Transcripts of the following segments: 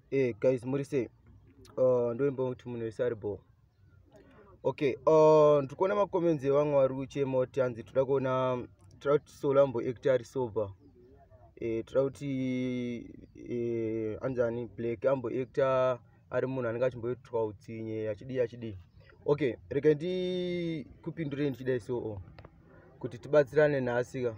Guys, murise ndoimba kuti munhu wese ari bo. Okay, ndikuona makomenzi evamwe vari kuchema kuti hanzi toda kuona kuti Solo amboekta ari sober. Toda kuti anzani Blackie amboekta ari munhu anenge achimboitwa utsinye achidii. Okay, rega ndikupindurei ndichidai so kuti tibatsirane nhasika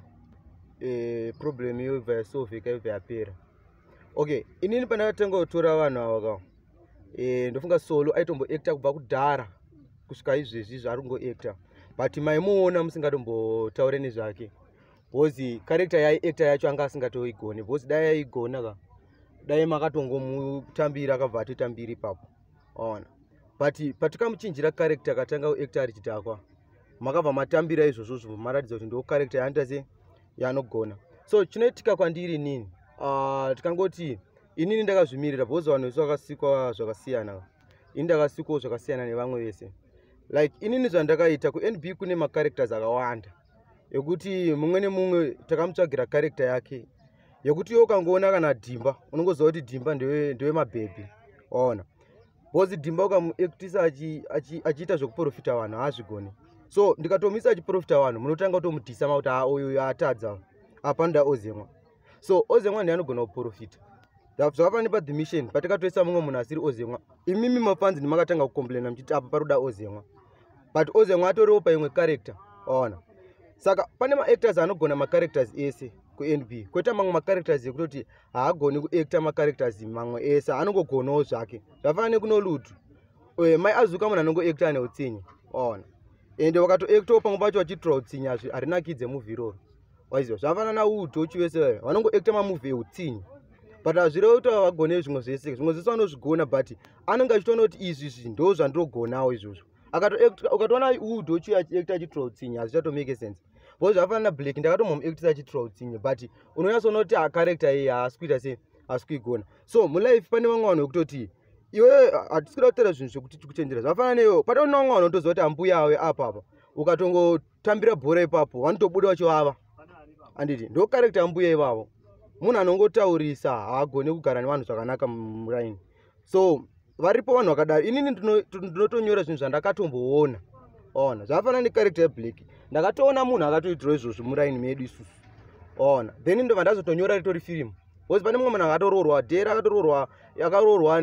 problem iyo ibva yasolveka ibva yapera. Okay, inini pandakatanga kutora vanhu ava ka ndofunga Solo aitomboekta kubva kudhara kusvika izvezvi zvari kungoekta, but maimuona musingatombotaure nezvake bhozi character yaiekta yacho anga asingatoigoni, bhozi dai yaigona ka dai makatongomutambira akabva atotambira ipapo ona. But patikamuchinjira character akatanga kuekta ari chidhakwa, makabva matambira izvozvo maratidza kuti ndo character yaanoita se yaanogona. So chinoitika kwandiri nini, tikangoti inini ndakazvimirira bhozi vanhu vese vakasikwa zvakasiyana, ini ndakasikwawo zvakasiyana nevamwe vese. Like inini zvandakaita kuNB kune macharacters akawanda yekuti mumwe nemumwe takamutsvagira character yake yekuti iwe ukangoona kana Dhimba unongoziva kuti Dhimba ndewe mabhebhi ona, bhozi Dhimba ukamuektisa achiita zvekuprofita vanhu haazvigoni. So ndikatomisa achiprofita vanhu munotanga kutomudhisa makuti uyu atadza apanda ozemwa. So ozemwa ndiye anogona kuprofita. Zvakafana paThe Mission patakatoisa mumwe munhu asiri ozemwa, imimi mafanzi ndimakatanga kukomplaina muchiti apa paroda ozemwa, but ozemwa atoriwo paimwe character ona. Saka pane maactors anogona macharacters ese kuNB, koita mamwe macharacters ekutoti haagoni kuekta macharacters mamwe ese, anongogonawo zvake. Zvafana nekuno Lutu mai azuka munhu anongoekta neutsinye ona, ende wakatoektawo pamwe pacho wachiitira utsinye harinakidze movie iroro waiziva. Zvafana naUdochi vese vanongoekta mamovie eutsinye, but hazvirevo kuti vagone zvimwe zvese vanozvigona, but anenge achitoona kuti izvi ndo zvandirogonawo izvozvo. Ukatoona Udochi achiekta achiitira utsinye hazvichatomake sense. Bhozi zvafana naBlackie ndakatombomuektisa achiitira utsinye, but unonyatsoona kuti character iyi haasi kuita se haasi kuigona. So mulife pane vamwe vanhu vekutoti iwe hatisikuda kutaura zvinhu zvekuti tikuchenjera. Zvafana neyo pataona vamwe vanhu vanotoziva kuti ambuya awe apapa, ukatongotambira bhora ipapo vanotobuda vachivava, handiti ndo character yambuya ivavo. Munhu anongotaurisa haagoni kugara nevanhu zvakanaka muraini. So varipo vanhu vakadaro. Inini ndinotonyora zvinhu zvandakatomboona ona. Zvafana necharacter yaBlackie, ndakatoona munhu akatoitirawo izvozvo muraini medu isusu ona, then ndobva ndazotonyora ritori firimu. Bhozi pane mumwe munhu akatororwa dhera, akatororwa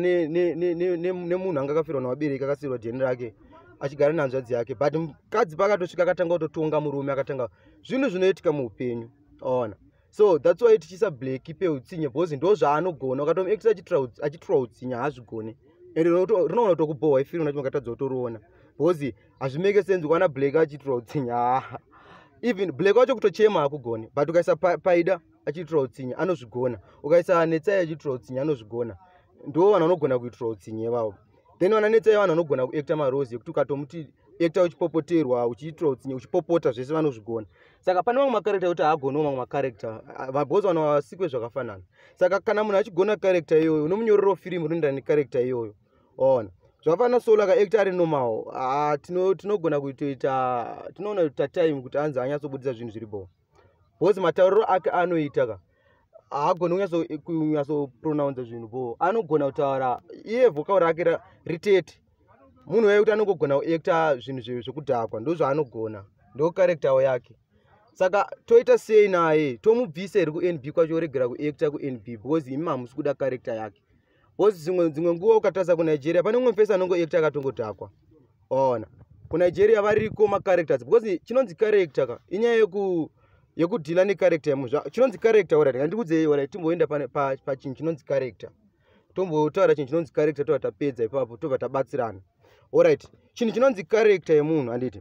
nemunhu anga akafirwa navabereki, akasiyirwa dheni rake achigara nehanzvadzi yake, but mukadzi pakatosvika akatanga kutotonga murume, akatanga zvinhu zvinoitika muupenyu ona. So that's why tichisa Blackie peutsinye, bhozi ndo zvaanogona. Ukatomuektisa achiitira utsinye haazvigoni, ende rinogona kutokubohwa ifiri unacho makatadza kutoriona, bhozi hazvimeke sense kuona Blackie achiitira utsinye. Even Blackie wacho kutochema hakugoni, but ukaisa Paida achiitira utsinye anozvigona, ukaisa Netsai achiitira utsinye anozvigona. Ndo vanhu vanogona kuitira utsinye vavo. Then vana Netsai vanhu vanogona kuekta marozi ekuti ukatomuti ekta uchipopoterwa uchiitira utsinye uchipopota zvese vanozvigona. Saka pane mamwe macharacter ekuti haagonawo mamwe macharacter, bhozi vanhu vasikwe zvakafanana. Saka kana munhu achigona character iyoyo unomunyorerawo firimu inoenderana necharacter iyoyo ona. Zvafana Solo akaekta ari normal, tinogona kutoita, tinoona kuita time kuti anzi anyatsobudisa zvinhu zviripo, bhozi matauriro ake anoita ka haagoni kunyatsopronounce zvinhu bo, anogona kutaura iye vhokal rake ritete. Munhu waye kuti anongogona kuekta zvinhu zvekudhakwa, ndo zvaanogona, ndo character yake. Saka toita sei naye, tomubvisa iri kuNB kwacho oregera kuekta kuNB, bhozi imi hamusi kuda character yake. Bhozi dzimwe nguva ukatarisa kuNigeria pane mumwe pesa anongoekta akatongodhakwa ona. KuNigeria variko macharacters, because chinonzi character ka inyaya yekudhila necharacter yemunhu. Chinonzi character alright, ngandikuudzei alright, timboenda pachinhu chinonzi character, tombotaura chinhu chinonzi character tobva tapedza ipapo tobva tabatsirana. Alright, chinhu chinonzi character yemunhu handiti,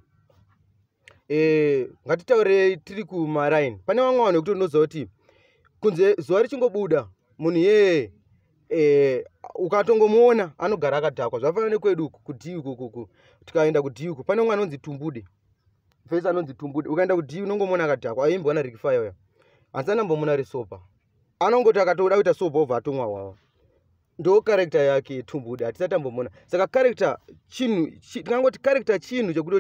ngatitaurei tiri kumaraini. Pane vamwe vanhu vekuti unoziva kuti kunze zuva richingobuda munhu yeye ukatongomuona anogara akadhakwa. Zvafana nekwedu kudhiu kuku, tikaenda kudhiu pane mumwe anonzi Tumbude, fesa anonzi Tumbude. Ukaenda kudhiu unongomuona akadhakwa, aimbwana Rikifaya uya hansana mbomuna risopa, anongoti akatoda kuita sopa obva atomwa wawa. Ndo character yake Tumbude, hatisatambomona. Saka character chinhu, tingangoti character chinhu chekutoti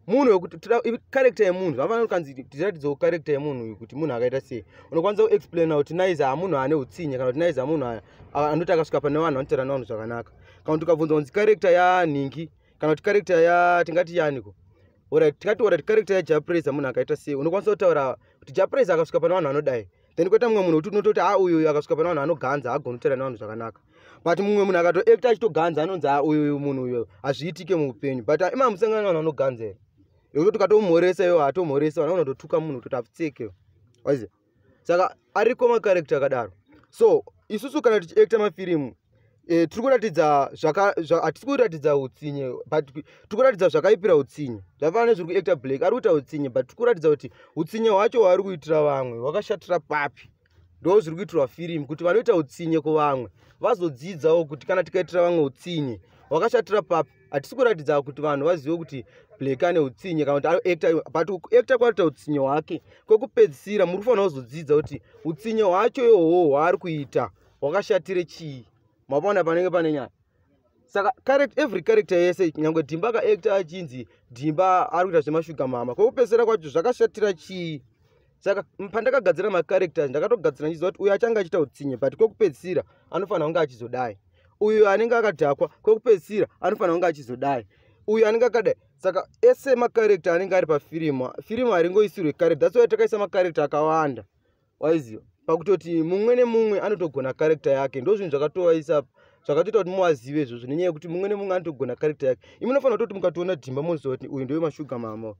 munhu wekuti character yemunhu vafanira kanzi tiratidzewo character yemunhu kuti munhu akaita sei. Unokwanisa kuexplaina kuti Naiza munhu ane utsinye kana kuti Naiza munhu anoti akasvika pane vanhu anotaura nevanhu zvakanaka. Kana kuti ukabvunza kunzi character yaNhingi kana kuti character tingati yaniko, alright, tingataura kuti character yaJapreza munhu akaita sei, unokwanisa kutaura kuti Japreza akasvika pane vanhu anodai. Then koita mumwe munhu kuti unototi uyu akasvika pane vanhu anoganza agoni kutaura nevanhu zvakanaka. But mumwe munhu akatoacta achitoganza anonzi uyu munhu uyu hazviitike muupenyu. But imamusangana vanhu anoganza here yekuti ukatomhoresa iwo hatomhoresa vanhu vanototuka munhu kuti apfitseke wazi. Saka ariko makarekta akadaro. So isusu kana tichiacta mafirimu tiri kuratidza hatisi kuratidza utsinye but tiri kuratidza zvakaipira utsinye. Zvakafanana nezviri kuacta Black ari kuita utsinye but tiri kuratidza kuti utsinye hwacho hwaari kuitira vamwe hwakashatira papi. Ndo zviri kuitirwa firimu kuti vanoita utsinye kuvamwe vazodzidzawo kuti kana tikaitira vamwe utsinye hwakashatira papi. Hatisi kuratidza kuti vanhu vazive kuti Black ane utsinye kana kuti anoacta but kuacta kwaita utsinye hwake kwekupedzisira muri kufanira kuzodzidza kuti utsinye hwacho ihwohwo hwaari kuita hwakashatire chii. Mapona panenge pane nyaya. Saka every character yese nyangwe Dhimba akaacta achinzi Dhimba ari kuita zvemashuga mama kwekupedzisira kwacho zvakashatira chii. Saka pandakagadzira makarekta ndakatogadzira ndichiziva kuti uyu achanga achiita utsinye but kwekupedzisira anofanira kunge achizodai. Uyu anenge akadhakwa kwekupedzisira anofanira kunge achizodai. Uyu anenge akadai. Saka ese makarekta anenge ari pafirimu haringoisirwe karekta. That's why takaisa makarekta akawanda waiziva pakutoti mumwe nemumwe anotogona karekta yake. Ndo zvinhu zvakatovaisa zvakatoita kuti muwazive izvozvo nenyaya yekuti mumwe nemumwe anotogona karekta yake. Imi munofanira kutoti mukatoona Dhimba munoziva kuti uyu ndewe mashuga mama,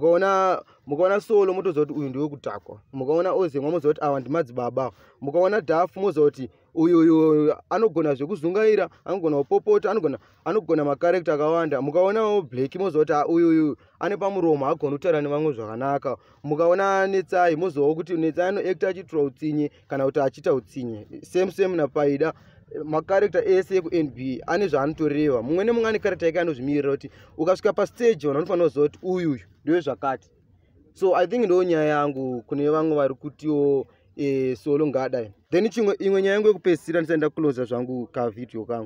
mukaona Solo motoziva kuti uyu ndewe kutakwa, mukaona Ozemwa moziva kuti awa ndimadzibaba, mukaona Dhafu moziva kuti uyu anogona zvekuzungaira, anogona kupopota, anogona makarekta akawanda. Mukaonawo Blackie moziva kuti uyu ane pamuromo agona kutaura nevamwe zvakanaka. Mukaona Netsai mozivawo kuti Netsai anoacta achiitirwa utsinye kana kuti achiita utsinye. Same naPaida. Makarekta ese ekuNB ane zvaanotoreva. Mumwe nemumwe ane karekta yake anozvimirira kuti ukasvika pastage vanhu vanofanira kuziva kuti uyu ndewe zvakati. So I think ndo nyaya yangu kune vamwe vari kutiwo Solo ngadai. Then imwe nyaya yangu yekupedzisira ndisaenda kuclose zvangu kavidhio kangu.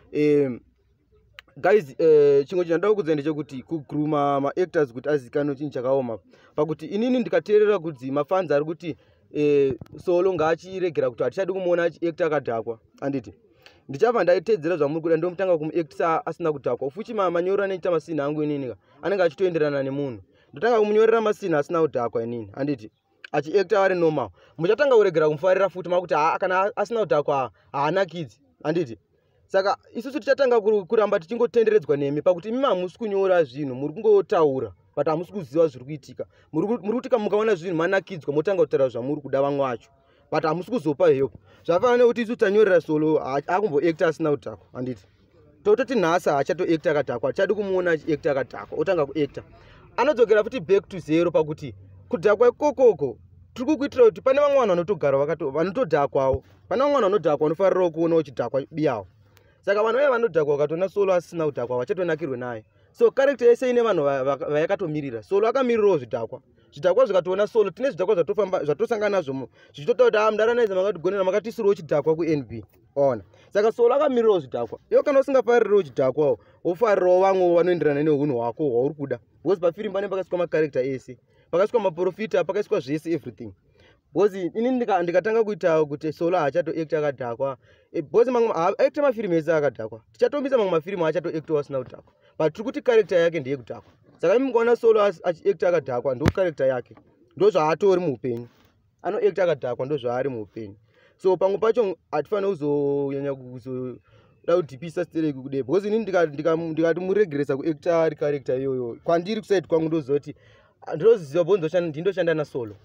Guys, chimwe chandauya kudza ndechekuti kugruma maactors kuti azikanwe chinhu chakaoma pakuti inini ndikateerera kudzi mafans ari kuti Solo ngaachiregera kuti hatichadi kumuona achiacta akadhakwa. Anditi ndichabva ndaitedzera zvamuri kuda ndomutanga kumuactisa asina kudhakwa. Fuchi manyorero anoita masini angu inini anenge achitoenderana nemunhu. Ndotanga kumunyorera masini asina kudhakwa inini anditi achiacta ari normal. Muchatanga kuregera kumufarira futi makuti kana asina kudhakwa haanakidzi anditi. Saka isusu tichatanga kuramba tichingotenderedzwa nemi pakuti imi hamusi kunyora zvinhu muri kungotaura but hamusi kuziva zviri kuitika. Muri kuti mukaona zvinhu manakidzwa motanga kutaura zvamuri kuda vamwe vacho but hamusi kuzopa help. Zvakafanana nekuti isu tanyorera Solo akumboacta asina kudhakwa handiti. Tototi nhasi haachatoacta akadhakwa, hatichadi kumuona achiacta akadhakwa. Otanga kuacta anodzokera futi back to zero pakuti kudhakwa ikokoko tiri kukuitira kuti pane vamwe vanhu vanotogara vanotodhakwawo. Pane vamwe vanhu vanodhakwa vanofarirawo kuona uchidhakwa biyawo. Saka vanhu vaye vanodhakwa vakatoona Solo asina kudhakwa vachatonakirwe naye. So karekta yese ine vanhu vayakatomirira. Solo akamirirawo zvidhakwa. Zvidhakwa zvikatoona Solo tine zvidhakwa zvatosangana nazvo zvichitotaura kuti mudaranaiza makatigonera makatisirawo chidhakwa kuNB. Ona. Saka Solo akamirirawo zvidhakwa. Iwo kana usingafaririrewo chidhakwawo wofarirawo vamwe vanoenderana neunhu hwako hwauri kuda. Because pafirimu pane pakaiswa makarekta ese. Pakaiswa maprofita, pakaiswa zvese everything. Because inini ndikatanga kuita kuti Solo haachatoacta akadhakwa. Because mamwe aacta mafirimu ese akadhakwa. Tichatomisa mamwe mafirimu haachatoactawo asina kudhakwa. But tiri kuti karekta yake ndeye kudhakwa. Saka imi mukaona Solo achiacta akadhakwa ndo karekta yake. Ndo zvaatori muupenyu. Anoacta akadhakwa ndo zvaari muupenyu. So pamwe pacho hatifanira kuzonyanya kuzoda kudhipisa stereki kudai. Because inini ndikati muregeresa kuacta ari karekta iyoyo kwandiri kusaidi kwangu ndoziva kuti ndinoziva bonzo ndindoshanda naSolo.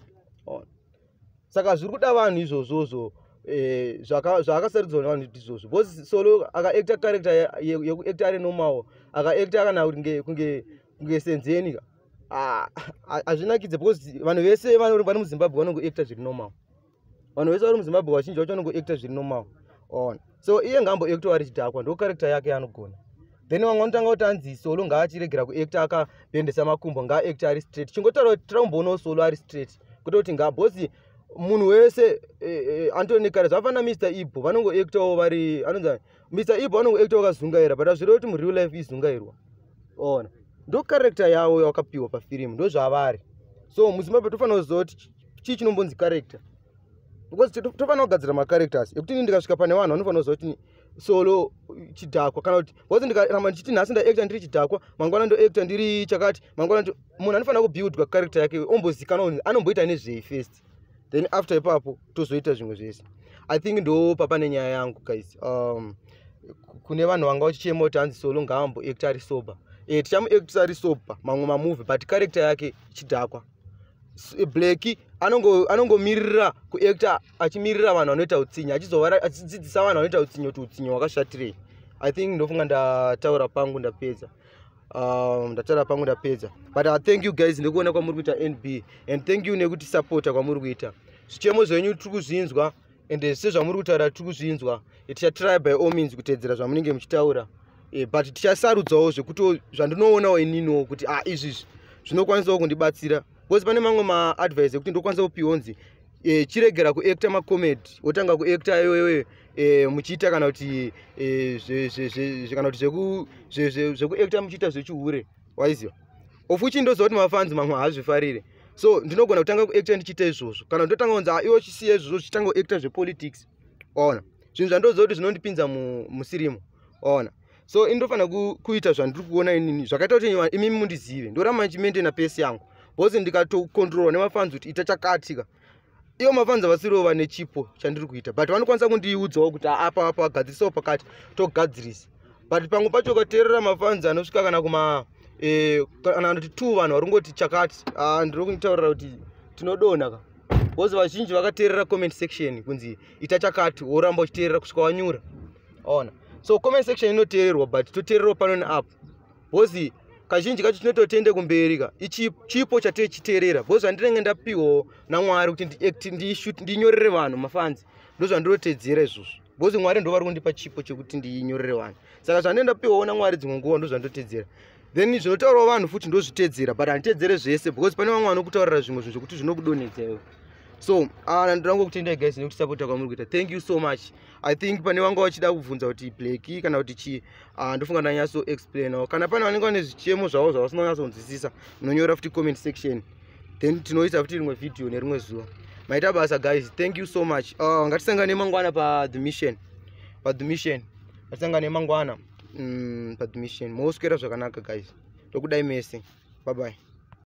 Saka zviri kuda vanhu izvozvozvo zvakasaridzwa navanhu izvozvo. Because Solo akaacta karekta yekuacta ari normal akaacta kana kunge senzeni hazvinakidze. Because vanhu vese vari muZimbabwe vanongoacta zviri normal. Vanhu vese vari muZimbabwe vazhinji vacho vanongoacta zviri normal. So iye ngamboactawo ari chidhakwa ndo karekta yake anogona. Then vamwe vanotanga kuti anzi Solo ngaachiregera kuacta akabendesa makumbo ngaaacta ari straight. Chingotaura kuti tirakumboonawo Solo ari straight kuti bosi munhu wese Antonekare zvafana Mr Ibo vanongoactawo vari anonzi Mr Ibo vanongoactawo vakazungaira but hazvirevi kuti mureal life izungairwa. Ona ndo character yavo yawakapiwa pafirimu, ndo zvavari. So muZimbabwe tofanira kuziva kuti chii chinombonzi character, because tofanira kugadzira macharacters ekuti ini ndikasvika pane vanhu vanofanira kuziva kuti solo chidhakwa, kana kuti because ndikaramba ndichiti nhasi ndaacta ndiri chidhakwa, mangwana ndoacta ndiri chakati, mangwana munhu anofanira kubuildwa character yake ombozikanwa kuti anomboita nezvei first, then after ipapo tozoita zvimwe zvese. I think ndo papa nenyaya yangu guys. Kune vanhu vanga vachichema kuti hanzi solo ngaamboacta ari sober, tichamuacta ari sober mamwe mamovie, but character yake chidhakwa. Blackie anongomirira kuacta achimirira vanhu vanoita utsinye, achidzidzisa vanhu vanoita utsinye kuti utsinye hwakashatirei. I think ndofunga ndataura pangu ndapedza. But thank you guys ndikuona kwamuri kuita NB, and thank you nekuti supporta kwamuri kuita. Zvichemo zvenyu tiri kuzvinzwa, and sezvamuri kutaura tiri kuzvinzwa. Tichatry by all means kutedzera zvamunenge muchitaura, but tichasarudzawo zvekuti zvandinoonawo ininiwo kuti izvi zvinokwanisawo kundibatsira, because pane mamwe maadvice ekuti ndokwanisa kupiwa nzi chiregera kuacta macomedy, wotanga kuacta iwewe muchiita kana kuti zvekuacta muchiita zvechihure, waiziva of which ndoziva kuti mafanzi mamwe haazvifarire. So ndinogona kutanga kuacta ndichiita izvozvo, kana ndotanga kunzi iwo chisiya izvozvo chitanga kuacta zvepolitics, ona zvinhu zvandoziva kuti zvinondipinza musirimo, ona. So indofanira kuita zvandiri kuona inini zvakaita kuti imimi mundizive, ndoramba ndichimaintaina pace yangu, because ndikatokontrolwa nemafanzi kuti ita chakatika, ivo mafanzi havasiriwo vane chipo chandiri kuita, but vanokwanisa kundiudzawo kuti apa wagadzirisawo pakati togadzirisa. But pamwe pacho ukateerera mafanzi anosvika kana kuma kana kuti 2 vanhu varongoti chakati, ndiri kunitaurira kuti tinodonha ka, because vazhinji vakateerera comment section kunzi ita chakati, woramba uchiteerera kusvika wanyura, ona. So comment section inoteererwa, but toteererawo pano neapo, because kazhinji kacho tinototende kumberi ka chipo chatechiteerera, because zvandinenge ndapiwa naMwari kuti ndinyorere vanhu mafanzi ndozvandinotedzera izvozvo, because Mwari ndo vari kundipa chipo chekuti ndinyorere vanhu. Saka zvandinenge ndapiwawo naMwari dzimwe nguva ndozvandinotedzera, then zvinotaurawo vanhu futi ndozvitedzera, but handitedzere zvese, because pane vamwe vanokutaurira zvimwe zvinhu zvekuti zvinokudonhedza iwe. So ndangokutendai guys nekuti support kwamuri kuita. Thank you so much. I think pane vanga vachida kubvunza kuti Blackie kana kuti chi ndofunga ndanyatso explain, kana pane vanenge vane zvichemo zvavo zvavasinonyatso kunzwisisa munonyora futi comment section, then tinoita futi rimwe video nerimwe zuva. Maita basa guys. Thank you so much. Ngatisangane mangwana pa the mission, ngatisangane mangwana pa the mission. Moswera zvakanaka guys, tokudai mese. Bye bye.